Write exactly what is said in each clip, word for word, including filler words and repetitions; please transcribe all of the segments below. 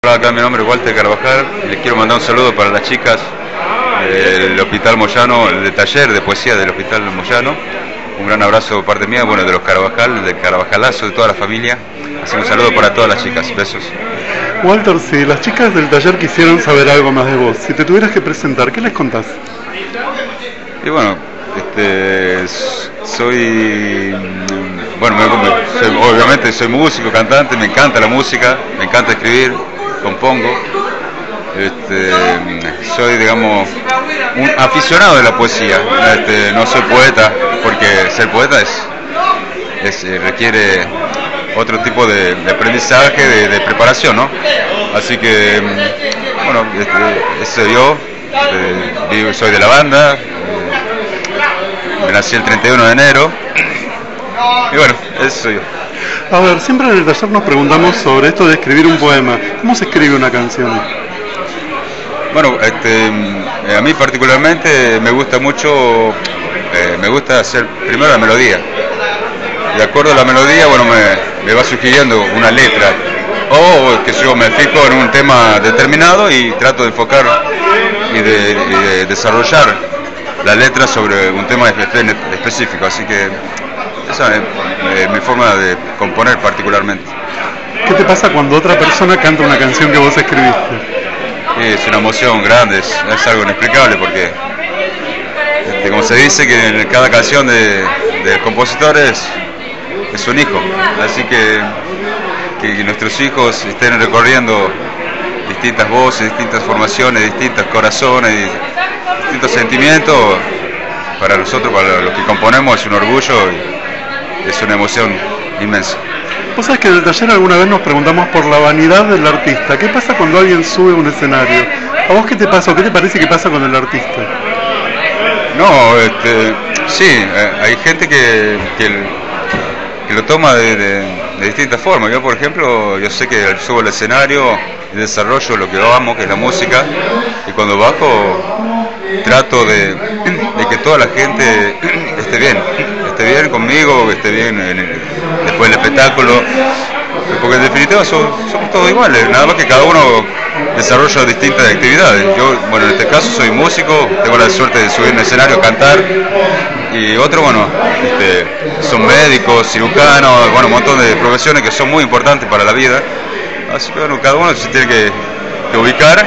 anticipado acá, mi nombre es Walter Carvajal y les quiero mandar un saludo para las chicas del Hospital Moyano, del taller de poesía del Hospital Moyano. Un gran abrazo de parte mía, bueno, de los Carvajal, del Carvajalazo, de toda la familia. Así un saludo para todas las chicas. Besos. Walter, si las chicas del taller quisieran saber algo más de vos, si te tuvieras que presentar, ¿qué les contás? Y bueno, este, soy, bueno, me, soy, obviamente soy músico, cantante, me encanta la música, me encanta escribir, compongo. Este, soy, digamos, un aficionado de la poesía. Este, no soy poeta, porque ser poeta es, es requiere otro tipo de, de aprendizaje, de, de preparación, ¿no? Así que, bueno, este, soy yo, eh, soy de la banda, eh, me nací el treinta y uno de enero, y bueno, eso soy yo. A ver, siempre en el taller nos preguntamos sobre esto de escribir un poema. ¿Cómo se escribe una canción? Bueno, este, a mí particularmente me gusta mucho, eh, me gusta hacer primero la melodía. De acuerdo a la melodía, bueno, me, me va sugiriendo una letra. O que yo me fijo en un tema determinado y trato de enfocar y de, y de desarrollar la letra sobre un tema específico. Así que esa es, es mi forma de componer particularmente. ¿Qué te pasa cuando otra persona canta una canción que vos escribiste? Es una emoción grande, es, es algo inexplicable porque, este, como se dice, que en cada canción de, de compositores es un hijo, así que que nuestros hijos estén recorriendo distintas voces, distintas formaciones, distintos corazones, distintos sentimientos, para nosotros, para los que componemos, es un orgullo y es una emoción inmensa. Vos sabés que en el taller alguna vez nos preguntamos por la vanidad del artista. ¿Qué pasa cuando alguien sube a un escenario? ¿A vos qué te pasa o qué te parece que pasa con el artista? No, este, sí, eh, hay gente que, que, que lo toma de, de, de distintas formas. Yo, por ejemplo, yo sé que subo al escenario y desarrollo lo que amo, que es la música, y cuando bajo trato de, de que toda la gente esté bien, esté bien conmigo, que esté bien en el, después del espectáculo, porque en definitiva somos, somos todos iguales, nada más que cada uno desarrolla distintas actividades. Yo, bueno, en este caso soy músico, tengo la suerte de subir en el escenario a cantar, y otros, bueno, este, son médicos, cirujanos, bueno, un montón de profesiones que son muy importantes para la vida, así que bueno, cada uno se tiene que, que ubicar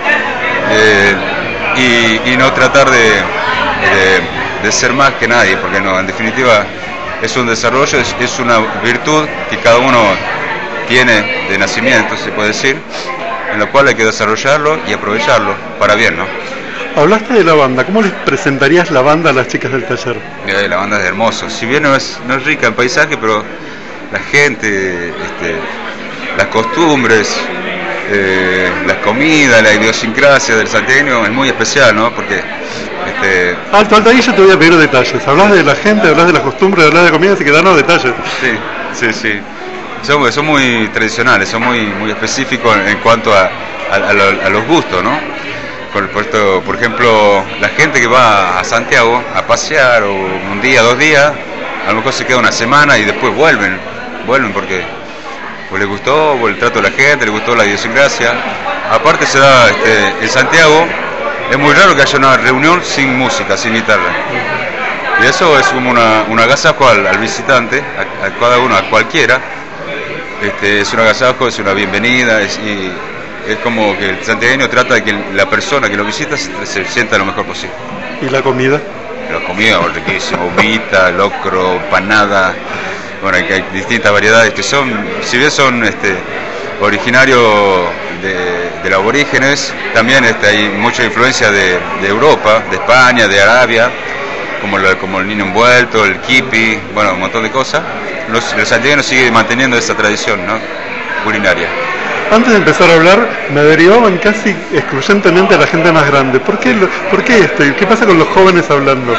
eh, y, y no tratar de, de, de ser más que nadie, porque no, en definitiva es un desarrollo, es, es una virtud que cada uno tiene de nacimiento, se puede decir, en la cual hay que desarrollarlo y aprovecharlo para bien, ¿no? Hablaste de la banda, ¿cómo les presentarías la banda a las chicas del taller? Eh, la banda es hermosa, si bien no es, no es rica en paisaje, pero la gente, este, las costumbres, eh, la comida, la idiosincrasia del santiagueño es muy especial, ¿no? Porque este... Alto, alto, ahí yo te voy a pedir detalles. Hablas de la gente, hablas de las costumbres, hablas de comida, así que danos detalles. Sí, sí, sí. Son, son muy tradicionales, son muy, muy específicos en, en cuanto a, a, a, lo, a los gustos, ¿no? Por, por, esto, por ejemplo, la gente que va a Santiago a pasear, o un día, dos días, a lo mejor se queda una semana y después vuelven, vuelven porque pues les gustó el trato de la gente, les gustó la idiosincrasia. Aparte se da, este, en Santiago es muy raro que haya una reunión sin música, sin guitarra. Y eso es como una, un agasajo al, al visitante, a, a cada uno, a cualquiera. Este, es un agasajo, es una bienvenida, es, y es como que el santiagueño trata de que la persona que lo visita se, se sienta lo mejor posible. ¿Y la comida? La comida es riquísima, humita, locro, panada, bueno, hay, hay distintas variedades que son, si bien son este, originarios de, de los aborígenes, también este, hay mucha influencia de, de Europa, de España, de Arabia, como, lo, como el niño envuelto, el kipi, bueno, un montón de cosas. Los, los santiagueños siguen manteniendo esa tradición, ¿no?, culinaria. Antes de empezar a hablar, me derivaban casi excluyentemente a la gente más grande. ¿Por qué, lo, ¿por qué esto? ¿Qué pasa con los jóvenes hablando?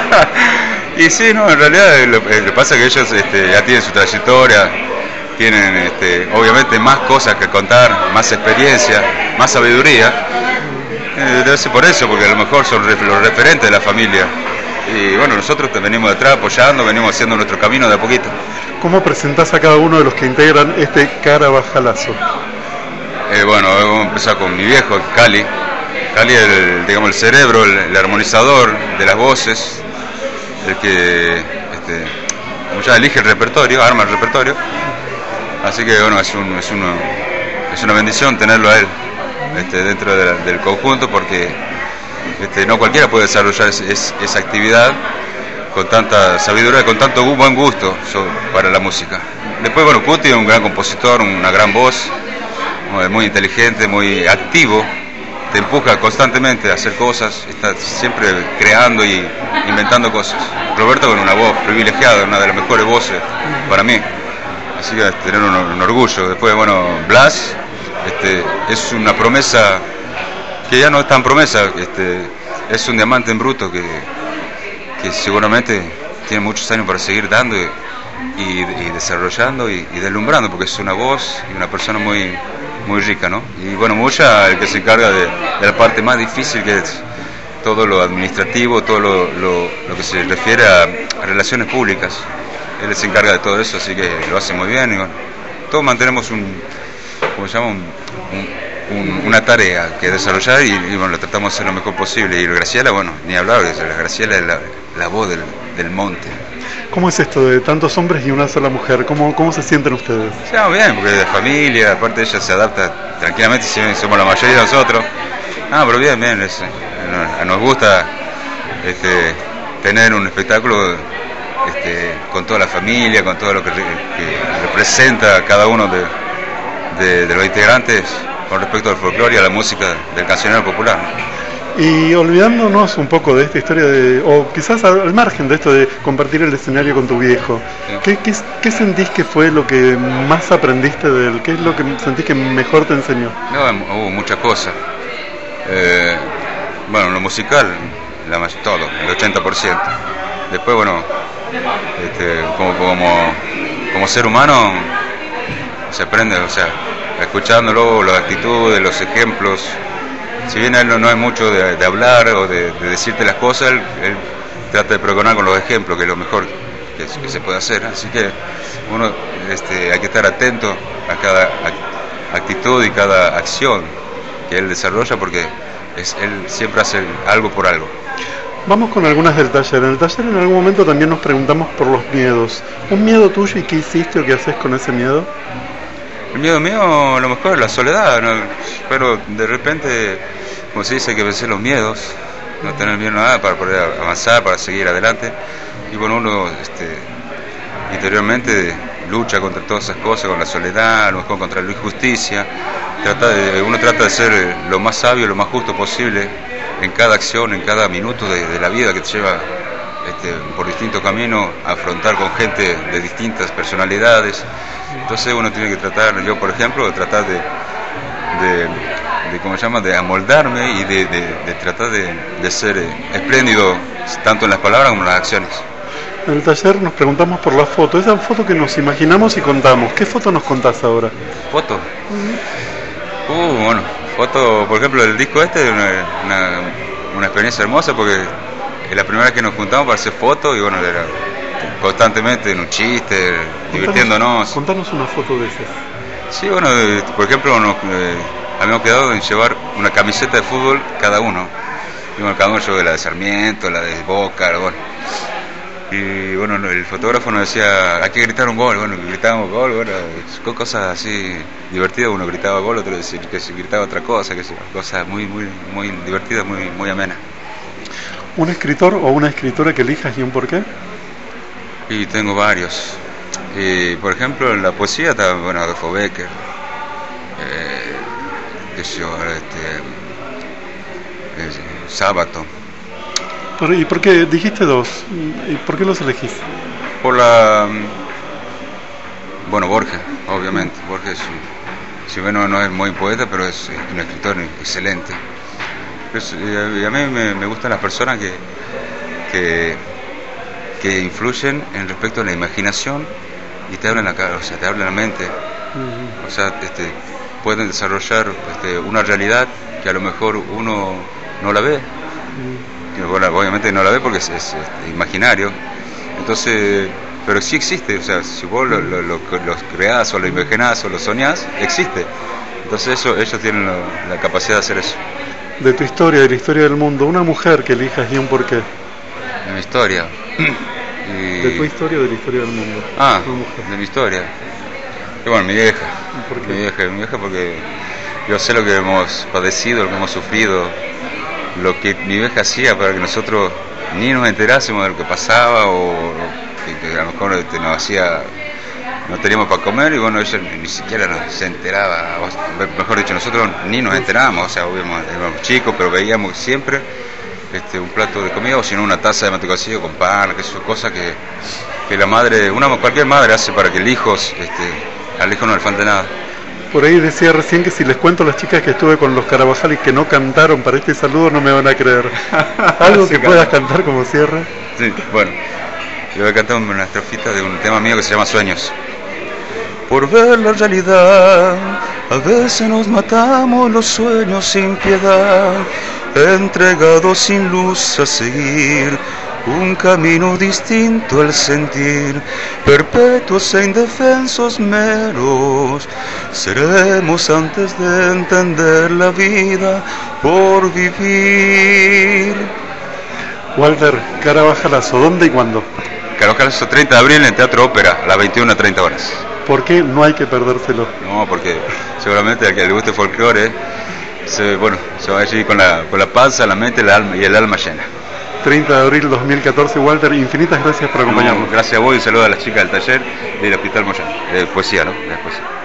Y sí, no, en realidad lo, lo que pasa es que ellos este, ya tienen su trayectoria, tienen este, obviamente más cosas que contar, más experiencia, más sabiduría. Eh, debe ser por eso, porque a lo mejor son los referentes de la familia. Y bueno, nosotros venimos detrás apoyando, venimos haciendo nuestro camino de a poquito. ¿Cómo presentás a cada uno de los que integran este Carvajalazo? Eh, bueno, vamos a empezar con mi viejo, Cali. Cali es el, digamos, el cerebro, el, el armonizador de las voces, el que este, ya elige el repertorio, arma el repertorio. Así que bueno, es, un, es, uno, es una bendición tenerlo a él este, dentro de la, del conjunto, porque este, no cualquiera puede desarrollar es, es, esa actividad con tanta sabiduría, con tanto buen gusto so, para la música. Después, bueno, Cuti es un gran compositor, una gran voz, muy inteligente, muy activo, te empuja constantemente a hacer cosas, está siempre creando y inventando cosas. Roberto con una voz privilegiada, una de las mejores voces para mí, así que tener un, un orgullo. Después, bueno, Blas este, es una promesa que ya no es tan promesa, este, es un diamante en bruto que, que seguramente tiene muchos años para seguir dando y, y, y desarrollando y, y deslumbrando, porque es una voz y una persona muy muy rica, ¿no? Y bueno, Mucha, el que se encarga de, de la parte más difícil, que es todo lo administrativo, todo lo, lo, lo que se refiere a, a relaciones públicas. Él se encarga de todo eso, así que lo hace muy bien. Y bueno, todos mantenemos un, ¿cómo se llama? Un, un, un, una tarea que desarrollar y, y bueno, lo tratamos de hacer lo mejor posible. Y Graciela, bueno, ni hablar, Graciela es la, la voz del, del monte. ¿Cómo es esto de tantos hombres y una sola mujer? ¿Cómo, cómo se sienten ustedes? Sí, bien, porque de familia, aparte ella se adapta tranquilamente, si somos la mayoría de nosotros. Ah, pero bien, bien, es, nos, nos gusta este, tener un espectáculo este, con toda la familia, con todo lo que, que representa cada uno de, de, de los integrantes con respecto al folclore y a la música del cancionero popular, ¿no? Y olvidándonos un poco de esta historia, de, o quizás al margen de esto de compartir el escenario con tu viejo, sí. ¿qué, qué, ¿qué sentís que fue lo que más aprendiste de él? ¿Qué es lo que sentís que mejor te enseñó? No, hubo muchas cosas. Eh, bueno, lo musical, la más, todo, el ochenta por ciento. Después, bueno, este, como, como, como ser humano se aprende, o sea, escuchándolo, las actitudes, los ejemplos. Si bien él no, no es mucho de, de hablar o de, de decirte las cosas, él, él trata de pregonar con los ejemplos, que es lo mejor que, que se puede hacer. Así que uno este, hay que estar atento a cada actitud y cada acción que él desarrolla, porque es, él siempre hace algo por algo. Vamos con algunas del taller. En el taller en algún momento también nos preguntamos por los miedos. ¿Un miedo tuyo y qué hiciste o qué haces con ese miedo? El miedo mío, a lo mejor es la soledad, ¿no? Pero de repente, como se dice, hay que vencer los miedos, no tener miedo a nada para poder avanzar, para seguir adelante. Y bueno, uno este, interiormente lucha contra todas esas cosas, con la soledad, a lo mejor contra la injusticia. Trata de, uno trata de ser lo más sabio, lo más justo posible en cada acción, en cada minuto de, de la vida que te lleva este, por distintos caminos, a afrontar con gente de distintas personalidades. Entonces uno tiene que tratar, yo por ejemplo, de tratar de, de, de ¿cómo se llama?, de amoldarme y de, de, de tratar de, de ser eh, espléndido, tanto en las palabras como en las acciones. En el taller nos preguntamos por la foto, esa foto que nos imaginamos y contamos. ¿Qué foto nos contás ahora? ¿Foto? Uh, bueno, foto, por ejemplo, el disco este es una, una, una experiencia hermosa, porque es la primera vez que nos juntamos para hacer fotos y bueno, era constantemente en un chiste, contanos, divirtiéndonos. Contanos una foto de esas. Sí, bueno, eh, por ejemplo, nos eh, habíamos quedado en llevar una camiseta de fútbol cada uno. Y bueno, cada uno llevó la de Sarmiento, la de Boca, bueno. Y bueno, el fotógrafo nos decía, hay que gritar un gol, bueno, gritábamos gol, bueno, cosas así divertidas, uno gritaba gol, otro decía que se gritaba otra cosa, que cosas muy, muy, muy divertidas, muy, muy amenas. ¿Un escritor o una escritora que elijas y un porqué? Y tengo varios. Y, por ejemplo, en la poesía está, bueno, Adolfo Becker, eh, que yo, este, eh, Sábato. ¿Y por qué? Dijiste dos. ¿Y por qué los elegiste? Por la... Bueno, Borges, obviamente. Borges, si bien no, no es muy poeta, pero es un escritor excelente. Pues, y a mí me, me gustan las personas que, que, que influyen en respecto a la imaginación y te hablan la cara, o sea, te hablan la mente. Uh-huh. O sea, este, pueden desarrollar este, una realidad que a lo mejor uno no la ve. Uh-huh. Bueno, obviamente no la ve porque es, es, es imaginario, entonces, pero sí existe, o sea, si vos lo, lo, lo, lo creás o lo imaginás o lo soñás, existe. Entonces eso, ellos tienen la, la capacidad de hacer eso. De tu historia, de la historia del mundo, una mujer que elijas y un porqué. De mi historia. Y... De tu historia o de la historia del mundo. Ah, de mi historia. Y bueno, mi vieja. ¿Por qué? Mi vieja, mi vieja porque yo sé lo que hemos padecido, lo que hemos sufrido, lo que mi vieja hacía para que nosotros ni nos enterásemos de lo que pasaba o que, que a lo mejor este, nos hacía, no teníamos para comer y bueno, ella ni siquiera nos se enteraba, o, mejor dicho, nosotros ni nos enterábamos, o sea, éramos, éramos chicos, pero veíamos siempre este, un plato de comida o si no una taza de mantecocillo con pan, que eso, cosas que, que la madre, una cualquier madre hace para que el hijo, este, al hijo no le falte nada. Por ahí decía recién que si les cuento a las chicas que estuve con los Carabajal y que no cantaron para este saludo no me van a creer. ¿Algo sí, que puedas cantar como cierre? Sí, bueno, yo voy a cantar una estrofita de un tema mío que se llama Sueños. Por ver la realidad, a veces nos matamos los sueños sin piedad, entregados sin luz a seguir un camino distinto al sentir, perpetuos e indefensos meros, seremos antes de entender la vida por vivir. Walter Carabajalazo, ¿dónde y cuándo? Carabajalazo, treinta de abril en el Teatro Ópera, a las veintiuna treinta horas. ¿Por qué no hay que perdérselo? No, porque seguramente al que le guste folclore, se, bueno, se va a ir con la, con la panza, la mente la alma, y el alma llena. treinta de abril dos mil catorce, Walter, infinitas gracias por acompañarnos. No, gracias a vos y un saludo a las chicas del taller del Hospital Moyano, de poesía, ¿no? De poesía.